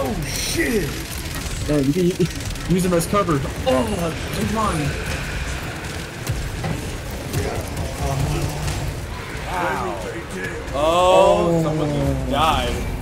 Oh shit! Yeah, you can use them as cover. Oh, come on. Wow. Oh, someone died.